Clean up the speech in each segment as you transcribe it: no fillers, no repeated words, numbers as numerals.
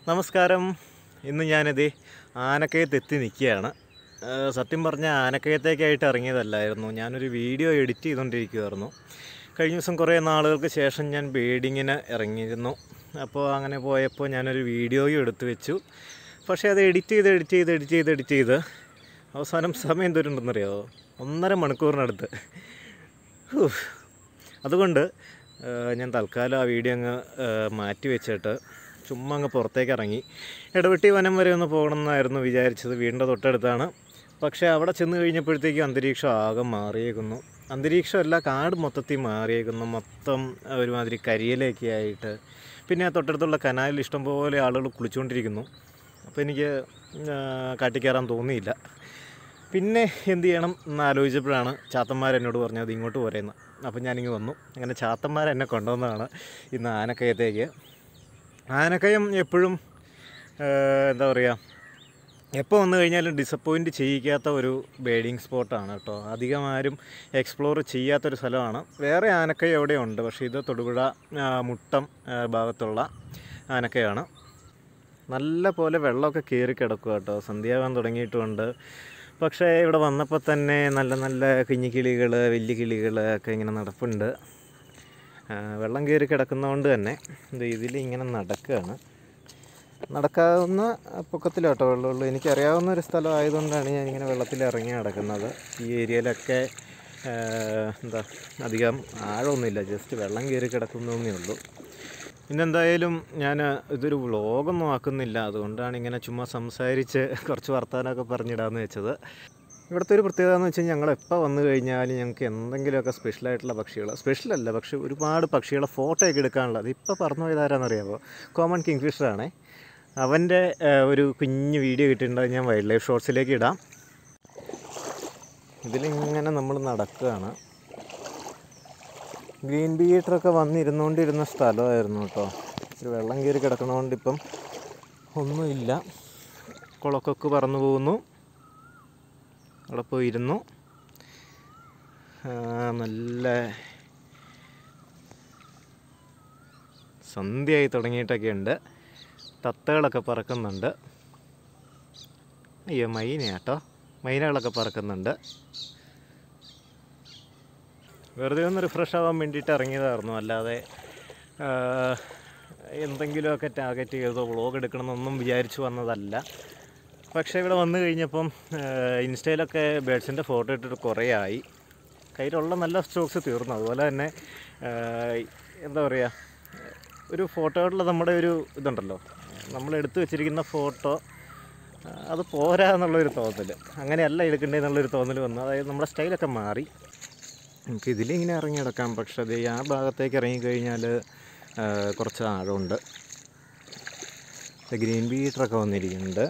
നമസ്കാരം. ഇന്ന് ഞാനിത് ആനക്കയത്തെത്തി നിൽക്കുകയാണ്. സത്യം പറഞ്ഞാൽ ആനക്കയത്തേക്കായിട്ട് ഇറങ്ങിയതല്ലായിരുന്നു, ഞാനൊരു വീഡിയോ എഡിറ്റ് ചെയ്തുകൊണ്ടിരിക്കുമായിരുന്നു. കഴിഞ്ഞ ദിവസം കുറേ നാളുകൾക്ക് ശേഷം ഞാൻ ബേഡിങ്ങിന് ഇറങ്ങിയിരുന്നു. അപ്പോൾ അങ്ങനെ പോയപ്പോൾ ഞാനൊരു വീഡിയോയും എടുത്തു വെച്ചു. പക്ഷേ അത് എഡിറ്റ് ചെയ്ത് അവസാനം സമയം എന്തോരുണ്ടെന്നറിയാമോ? 1.5 മണിക്കൂറിനടുത്ത്. അതുകൊണ്ട് ഞാൻ തൽക്കാലം ആ വീഡിയോ അങ്ങ് മാറ്റി വെച്ചിട്ട് ചുമ്മാ അങ്ങ് പുറത്തേക്ക് ഇറങ്ങി. ഇടവെട്ടി വനം വരെ ഒന്ന് പോകണമെന്നായിരുന്നു വിചാരിച്ചത്. വീടിൻ്റെ തൊട്ടടുത്താണ്. പക്ഷേ അവിടെ ചെന്ന് കഴിഞ്ഞപ്പോഴത്തേക്കും അന്തരീക്ഷം ആകെ മാറിയേക്കുന്നു. അന്തരീക്ഷമല്ല, കാട് മൊത്തത്തിൽ മാറിയേക്കുന്നു. മൊത്തം ഒരുമാതിരി കരിയിലൊക്കെ ആയിട്ട്. പിന്നെ തൊട്ടടുത്തുള്ള കനാലിൽ ഇഷ്ടംപോലെ ആളുകൾ കുളിച്ചുകൊണ്ടിരിക്കുന്നു. അപ്പോൾ എനിക്ക് കാട്ടിൽ കയറാൻ തോന്നിയില്ല. പിന്നെ എന്ത് ചെയ്യണം എന്നാലോചിച്ചപ്പോഴാണ് ചാത്തന്മാരെന്നോട് പറഞ്ഞത് ഇങ്ങോട്ട് പോരെയെന്ന്. അപ്പോൾ ഞാനിങ്ങ് വന്നു. അങ്ങനെ ചാത്തന്മാരെന്നെ കൊണ്ടുവന്നതാണ് ഇന്ന് ആനക്കയത്തേക്ക്. ആനക്കയം എപ്പോഴും എന്താ പറയുക, എപ്പോൾ വന്നു കഴിഞ്ഞാലും ഡിസപ്പോയിൻറ്റ് ചെയ്യിക്കാത്ത ഒരു ബേഡിങ് സ്പോട്ടാണ് കേട്ടോ. അധികം ആരും എക്സ്പ്ലോർ ചെയ്യാത്തൊരു സ്ഥലമാണ്. വേറെ ആനക്കയം എവിടെയുണ്ട്, പക്ഷേ ഇത് തൊടുപുഴ മുട്ടം ഭാഗത്തുള്ള ആനക്കയാണ്. നല്ല പോലെ വെള്ളമൊക്കെ കയറി കിടക്കുക കേട്ടോ. സന്ധ്യാവാൻ തുടങ്ങിയിട്ടുമുണ്ട്. പക്ഷേ ഇവിടെ വന്നപ്പോൾ തന്നെ നല്ല കുഞ്ഞിക്കിളികൾ, വലിയ കിളികൾ ഒക്കെ ഇങ്ങനെ നടപ്പുണ്ട്. വെള്ളം കയറി കിടക്കുന്നതുകൊണ്ട് തന്നെ ഇതിലിങ്ങനെ നടക്കുകയാണ്. നടക്കാവുന്ന പൊക്കത്തിലോട്ടോ വെള്ളമുള്ളൂ. എനിക്കറിയാവുന്ന ഒരു സ്ഥലം ആയതുകൊണ്ടാണ് ഞാനിങ്ങനെ വെള്ളത്തിൽ ഇറങ്ങി നടക്കുന്നത്. ഈ ഏരിയയിലൊക്കെ അധികം ആഴമൊന്നുമില്ല, ജസ്റ്റ് വെള്ളം കയറി കിടക്കുന്നതേ ഉള്ളൂ. പിന്നെന്തായാലും ഞാൻ ഇതൊരു വ്ളോഗൊന്നും ആക്കുന്നില്ല, അതുകൊണ്ടാണ് ഇങ്ങനെ ചുമ്മാ സംസാരിച്ച് കുറച്ച് വർത്തമാനമൊക്കെ പറഞ്ഞിടാമെന്ന് വെച്ചത്. ഇവിടുത്തെ ഒരു പ്രത്യേകത എന്ന് വെച്ച് കഴിഞ്ഞാൽ ഞങ്ങൾ എപ്പോൾ വന്നു കഴിഞ്ഞാലും ഞങ്ങൾക്ക് എന്തെങ്കിലുമൊക്കെ സ്പെഷ്യലായിട്ടുള്ള പക്ഷികൾ, സ്പെഷ്യലല്ല പക്ഷേ ഒരുപാട് പക്ഷികളെ ഫോട്ടോ ഒക്കെ എടുക്കാനുള്ളത്. ഇപ്പോൾ പറഞ്ഞു പോയതാരാണെന്നറിയാമോ? കോമൺ കിങ്ഫിഷറാണേ. അവൻ്റെ ഒരു കുഞ്ഞ് വീഡിയോ കിട്ടിയിട്ടുണ്ട്. ഞാൻ വൈൽഡ് ലൈഫ് ഷോർട്സിലേക്ക് ഇടാം. ഇതിലിങ്ങനെ നമ്മൾ നടക്കുകയാണ്. ഗ്രീൻ ബീറ്ററൊക്കെ വന്നിരുന്നുകൊണ്ടിരുന്ന സ്ഥലമായിരുന്നു കേട്ടോ. ഒരു വെള്ളം കയറി കിടക്കണതുകൊണ്ട് ഇപ്പം ഒന്നുമില്ല. കുളക്കൊക്കെ പറന്നു പോകുന്നു. അവിടെ പോയിരുന്നു. നല്ല സന്ധ്യയായി തുടങ്ങിയിട്ടൊക്കെ ഉണ്ട്. തത്തകളൊക്കെ പറക്കുന്നുണ്ട്. അയ്യോ, മൈനയാട്ടോ. മൈനകളൊക്കെ പറക്കുന്നുണ്ട്. വെറുതെ ഒന്ന് റിഫ്രഷ് ആവാൻ വേണ്ടിയിട്ട് ഇറങ്ങിയതായിരുന്നു, അല്ലാതെ എന്തെങ്കിലുമൊക്കെ ടാർഗറ്റ് ചെയ്തോ വ്ളോഗ് എടുക്കണമെന്നൊന്നും വിചാരിച്ചു വന്നതല്ല. പക്ഷേ ഇവിടെ വന്നു കഴിഞ്ഞപ്പം ഇൻസ്റ്റയിലൊക്കെ ബേഡ്സിൻ്റെ ഫോട്ടോ ഇട്ടിട്ട് കുറേ ആയി. കയ്യിലുള്ള നല്ല സ്റ്റോക്സ് തീർന്നു. അതുപോലെ തന്നെ എന്താ പറയുക, ഒരു ഫോട്ടോയുള്ള നമ്മുടെ ഒരു ഇതുണ്ടല്ലോ, നമ്മൾ എടുത്തു വെച്ചിരിക്കുന്ന ഫോട്ടോ അത് പോരാ എന്നുള്ളൊരു തോന്നൽ, അങ്ങനെയല്ല എടുക്കേണ്ടതെന്നുള്ളൊരു തോന്നൽ വന്നു. അതായത് നമ്മുടെ സ്റ്റൈലൊക്കെ മാറി. നമുക്ക് ഇതിലിങ്ങനെ ഇറങ്ങി കിടക്കാം. പക്ഷേ അത് ആ ഭാഗത്തേക്ക് ഇറങ്ങിക്കഴിഞ്ഞാൽ കുറച്ച് ആഴമുണ്ട്. ഗ്രീൻ ബീറ്ററൊക്കെ വന്നിരിക്കുന്നുണ്ട്.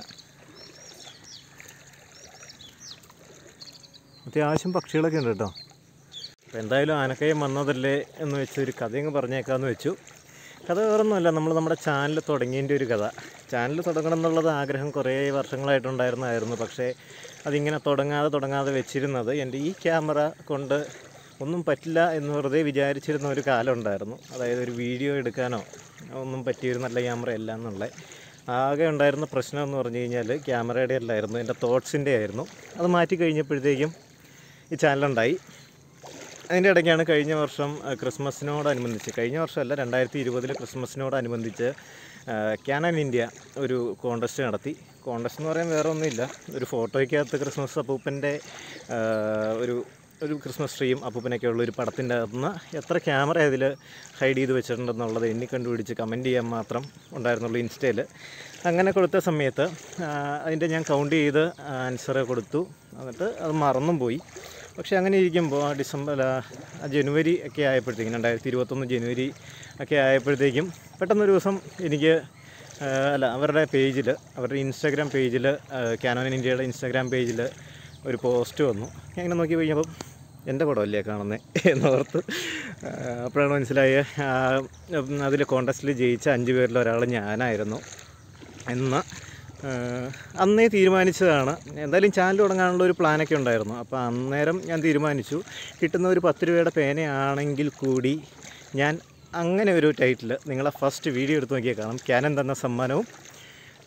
അത്യാവശ്യം പക്ഷികളൊക്കെ ഉണ്ട് കേട്ടോ. അപ്പോൾ എന്തായാലും ആനക്കയം വന്നതല്ലേ എന്ന് വെച്ച് ഒരു കഥയങ്ങ് പറഞ്ഞേക്കാമെന്ന് വെച്ചു. കഥ വേറൊന്നുമല്ല, നമ്മുടെ ചാനൽ തുടങ്ങിയതിൻ്റെ ഒരു കഥ. ചാനൽ തുടങ്ങണം എന്നുള്ളത് ആഗ്രഹം കുറേ വർഷങ്ങളായിട്ടുണ്ടായിരുന്നതായിരുന്നു. പക്ഷേ അതിങ്ങനെ തുടങ്ങാതെ വെച്ചിരുന്നത് എൻ്റെ ഈ ക്യാമറ കൊണ്ട് ഒന്നും പറ്റില്ല എന്ന് വെറുതെ വിചാരിച്ചിരുന്ന ഒരു കാലം ഉണ്ടായിരുന്നു. അതായത് ഒരു വീഡിയോ എടുക്കാനോ ഒന്നും പറ്റിയൊരു നല്ല ക്യാമറ അല്ല എന്നുള്ളത്. ആകെ ഉണ്ടായിരുന്ന പ്രശ്നം എന്ന് പറഞ്ഞു കഴിഞ്ഞാൽ ക്യാമറയുടെ അല്ലായിരുന്നു, എൻ്റെ തോട്ട്സിൻ്റെ ആയിരുന്നു. അത് മാറ്റി കഴിഞ്ഞപ്പോഴത്തേക്കും ഈ ചാനലുണ്ടായി. അതിൻ്റെ ഇടയ്ക്കാണ് കഴിഞ്ഞ വർഷം ക്രിസ്മസിനോടനുബന്ധിച്ച്, കഴിഞ്ഞ വർഷമല്ല 2020 ക്രിസ്മസിനോടനുബന്ധിച്ച് ക്യാനൻ ഇന്ത്യ ഒരു കോൺടെസ്റ്റ് നടത്തി. കോൺടെസ്റ്റ് എന്ന് പറയാൻ വേറെ ഒന്നുമില്ല, ഒരു ഫോട്ടോയ്ക്കകത്ത് ക്രിസ്മസ് അപ്പൂപ്പൻ്റെ ഒരു ക്രിസ്മസ് ട്രീയും അപ്പൂപ്പനൊക്കെ ഉള്ളൊരു പടത്തിൻ്റെ അകത്തുനിന്ന് എത്ര ക്യാമറ അതിൽ ഹൈഡ് ചെയ്ത് വെച്ചിട്ടുണ്ടെന്നുള്ളത് എണ്ണി കണ്ടുപിടിച്ച് കമൻറ്റ് ചെയ്യാൻ മാത്രം ഉണ്ടായിരുന്നുള്ളൂ ഇൻസ്റ്റയിൽ. അങ്ങനെ കൊടുത്ത സമയത്ത് അതിൻ്റെ ഞാൻ കൗണ്ട് ചെയ്ത് ആൻസർ കൊടുത്തു. എന്നിട്ട് അത് മറന്നും പോയി. പക്ഷേ അങ്ങനെ ഇരിക്കുമ്പോൾ ജനുവരി ഒക്കെ ആയപ്പോഴത്തേക്കും 2021 ജനുവരി ഒക്കെ ആയപ്പോഴത്തേക്കും പെട്ടെന്നൊരു ദിവസം എനിക്ക് അവരുടെ പേജിൽ, അവരുടെ ഇൻസ്റ്റാഗ്രാം പേജിൽ, ക്യാനോൻ ഇന്ത്യയുടെ ഇൻസ്റ്റാഗ്രാം പേജിൽ ഒരു പോസ്റ്റ് വന്നു. ഞാൻ ഇങ്ങനെ നോക്കി കഴിഞ്ഞപ്പം എൻ്റെ പടമല്ലേ കാണുന്നത് എന്നോർത്ത്. അപ്പോഴാണ് മനസ്സിലായത് അതിൽ കോൺടെസ്റ്റിൽ ജയിച്ച 5 പേരിൽ ഒരാൾ ഞാനായിരുന്നു എന്ന്. അന്നേ തീരുമാനിച്ചതാണ്. എന്തായാലും ചാനൽ തുടങ്ങാനുള്ള ഒരു പ്ലാനൊക്കെ ഉണ്ടായിരുന്നു. അപ്പോൾ അന്നേരം ഞാൻ തീരുമാനിച്ചു, കിട്ടുന്ന ഒരു 10 രൂപയുടെ പേനയാണെങ്കിൽ കൂടി ഞാൻ അങ്ങനെ ഒരു ടൈറ്റിൽ നിങ്ങളെ ഫസ്റ്റ് വീഡിയോ എടുത്ത് നോക്കിയാൽ കാണാം. ക്യാനൻ തന്ന സമ്മാനവും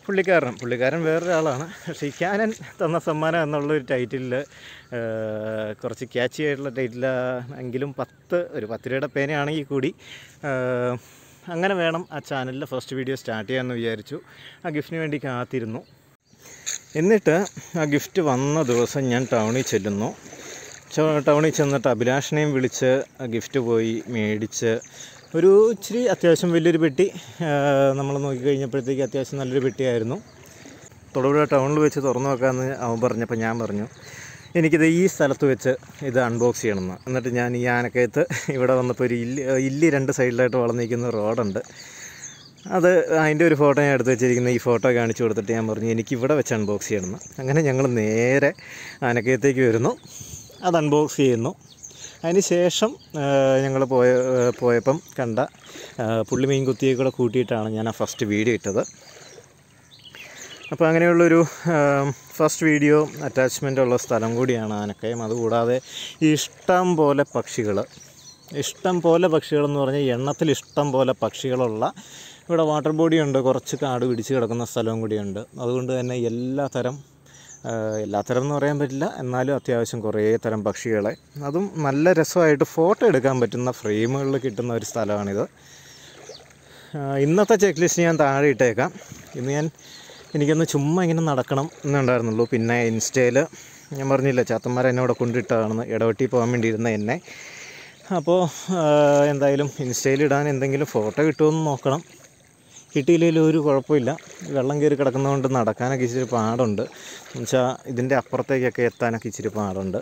പുള്ളിക്കാരൻ വേറൊരാളാണ്. പക്ഷേ ഈ ക്യാനൻ തന്ന സമ്മാനം എന്നുള്ളൊരു ടൈറ്റിലിൽ കുറച്ച് ക്യാച്ചി ആയിട്ടുള്ള ടൈറ്റിൽ എങ്കിലും 10 രൂപയുടെ പേനയാണെങ്കിൽ കൂടി അങ്ങനെ വേണം ആ ചാനലിൽ ഫസ്റ്റ് വീഡിയോ സ്റ്റാർട്ട് ചെയ്യാമെന്ന് വിചാരിച്ചു. ആ ഗിഫ്റ്റിന് വേണ്ടി കാത്തിരുന്നു. എന്നിട്ട് ആ ഗിഫ്റ്റ് വന്ന ദിവസം ഞാൻ ടൗണിൽ ചെല്ലുന്നു. ടൗണിൽ ചെന്നിട്ട് അഭിലാഷിനെയും വിളിച്ച് ആ ഗിഫ്റ്റ് പോയി മേടിച്ച് ഒരു ഇച്ചിരി അത്യാവശ്യം വലിയൊരു പെട്ടി നമ്മൾ നോക്കിക്കഴിഞ്ഞപ്പോഴത്തേക്ക് അത്യാവശ്യം നല്ലൊരു പെട്ടിയായിരുന്നു. തൊടുപുഴ ടൗണിൽ വെച്ച് തുറന്നു നോക്കാമെന്ന് അവൻ പറഞ്ഞപ്പോൾ ഞാൻ പറഞ്ഞു എനിക്കിത് ഈ സ്ഥലത്ത് വെച്ച് ഇത് അൺബോക്സ് ചെയ്യണമെന്ന്. എന്നിട്ട് ഞാൻ ഈ ആനക്കയത്ത് ഇവിടെ വന്നപ്പോൾ ഒരു ഇല്ലി 2 സൈഡിലായിട്ട് വളർന്നിരിക്കുന്ന റോഡുണ്ട്. അതിൻ്റെ ഒരു ഫോട്ടോ ഞാൻ എടുത്ത് വെച്ചിരിക്കുന്ന ഈ ഫോട്ടോ കാണിച്ചു കൊടുത്തിട്ട് ഞാൻ പറഞ്ഞു എനിക്കിവിടെ വെച്ച് അൺബോക്സ് ചെയ്യണമെന്ന്. അങ്ങനെ ഞങ്ങൾ നേരെ ആനക്കയത്തേക്ക് വരുന്നു, അത് അൺബോക്സ് ചെയ്യുന്നു. അതിന് ശേഷം ഞങ്ങൾ പോയപ്പം കണ്ട പുള്ളി മീൻ കുത്തിയെ കൂടെ കൂട്ടിയിട്ടാണ് ഞാൻ ആ ഫസ്റ്റ് വീഡിയോ ഇട്ടത്. അപ്പോൾ അങ്ങനെയുള്ളൊരു ഫസ്റ്റ് വീഡിയോ അറ്റാച്ച്മെൻ്റ് ഉള്ള സ്ഥലം കൂടിയാണ് ആനക്കയം. അതുകൂടാതെ ഇഷ്ടം പോലെ പക്ഷികളെന്ന് പറഞ്ഞാൽ എണ്ണത്തിൽ ഇഷ്ടം പോലെ പക്ഷികളുള്ള ഇവിടെ വാട്ടർ ബോഡി ഉണ്ട്, കുറച്ച് കാട് പിടിച്ച് കിടക്കുന്ന സ്ഥലവും കൂടിയുണ്ട്. അതുകൊണ്ട് തന്നെ എല്ലാത്തരം എന്ന് പറയാൻ പറ്റില്ല, എന്നാലും അത്യാവശ്യം കുറേ തരം പക്ഷികളെ, അതും നല്ല രസമായിട്ട് ഫോട്ടോ എടുക്കാൻ പറ്റുന്ന ഫ്രെയിമുകളിൽ കിട്ടുന്ന ഒരു സ്ഥലമാണിത്. ഇന്നത്തെ ചെക്ക് ലിസ്റ്റ് ഞാൻ താഴെ ഇട്ടേക്കാം. ഇന്ന് എനിക്കൊന്ന് ചുമ്മാ ഇങ്ങനെ നടക്കണം എന്നുണ്ടായിരുന്നുള്ളൂ. പിന്നെ ഇൻസ്റ്റയിൽ ഞാൻ പറഞ്ഞില്ല ചാത്തന്മാർ എന്നോട് കൊണ്ടിട്ടാണെന്ന്, ഇടവെട്ടി പോകാൻ വേണ്ടി ഇരുന്ന എന്നെ. അപ്പോൾ എന്തായാലും ഇൻസ്റ്റയിൽ ഇടാൻ എന്തെങ്കിലും ഫോട്ടോ കിട്ടുമെന്ന് നോക്കണം. കിട്ടിയില്ലെങ്കിലും ഒരു കുഴപ്പമില്ല. വെള്ളം കയറി കിടക്കുന്നതുകൊണ്ട് നടക്കാനൊക്കെ ഇച്ചിരി പാടുണ്ട്. എന്നുവെച്ചാൽ ഇതിൻ്റെ അപ്പുറത്തേക്കൊക്കെ എത്താനൊക്കെ ഇച്ചിരി പാടുണ്ട്.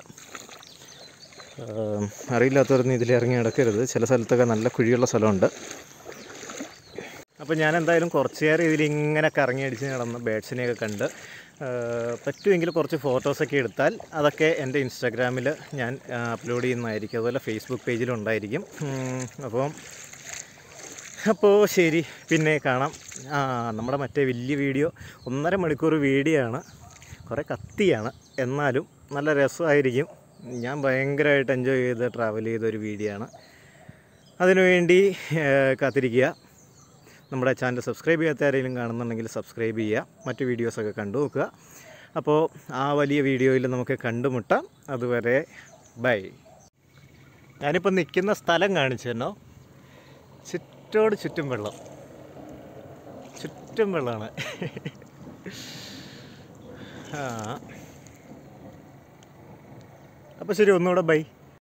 അറിയില്ലാത്തവരൊന്നും ഇതിലിറങ്ങി കിടക്കരുത്. ചില സ്ഥലത്തൊക്കെ നല്ല കുഴിയുള്ള സ്ഥലമുണ്ട്. അപ്പോൾ ഞാൻ എന്തായാലും കുറച്ച് നേരം ഇതിലിങ്ങനെ കറങ്ങി അടിച്ച് നടന്ന് ബേഡ്സിനെയൊക്കെ കണ്ട് പറ്റുമെങ്കിൽ കുറച്ച് ഫോട്ടോസൊക്കെ എടുത്താൽ അതൊക്കെ എൻ്റെ ഇൻസ്റ്റാഗ്രാമിൽ ഞാൻ അപ്ലോഡ് ചെയ്യുന്നതായിരിക്കും. അതുപോലെ ഫേസ്ബുക്ക് പേജിലുണ്ടായിരിക്കും. അപ്പോൾ ശരി, പിന്നെ കാണാം. നമ്മുടെ മറ്റേ വലിയ വീഡിയോ 1.5 മണിക്കൂർ വീഡിയോ ആണ്. കുറേ കത്തിയാണ്, എന്നാലും നല്ല രസമായിരിക്കും. ഞാൻ ഭയങ്കരമായിട്ട് എൻജോയ് ചെയ്ത് ട്രാവൽ ചെയ്തൊരു വീഡിയോ ആണ്. അതിനുവേണ്ടി കാത്തിരിക്കുക. നമ്മുടെ ചാനൽ സബ്സ്ക്രൈബ് ചെയ്യാത്ത ആരെങ്കിലും കാണുന്നുണ്ടെങ്കിൽ സബ്സ്ക്രൈബ് ചെയ്യുക, മറ്റു വീഡിയോസൊക്കെ കണ്ടു നോക്കുക. അപ്പോൾ ആ വലിയ വീഡിയോയിൽ നമുക്ക് കണ്ടുമുട്ടാം. അതുവരെ ബൈ. ഞാനിപ്പോൾ നിൽക്കുന്ന സ്ഥലം കാണിച്ചു തന്നോ. ചുറ്റും വെള്ളമാണ്. അപ്പോൾ ശരി, ഒന്നുകൂടെ ബൈ.